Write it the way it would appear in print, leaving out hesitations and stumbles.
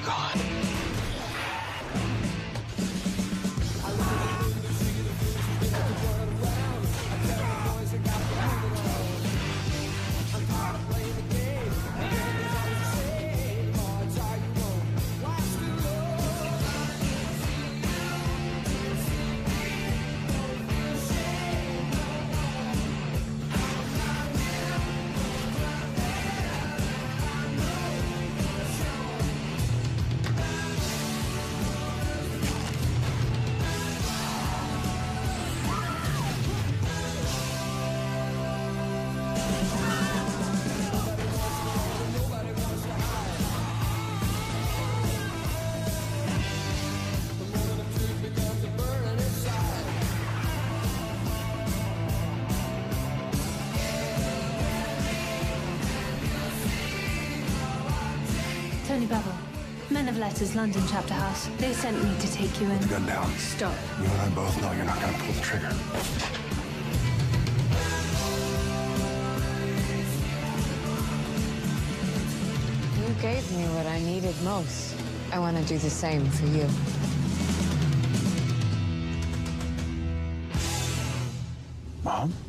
gone. Tony Bevel, Men of Letters, London Chapter House. They sent me to take you in. Put the gun down. Stop. You and I both know you're not going to pull the trigger. You gave me what I needed most. I want to do the same for you. Mom?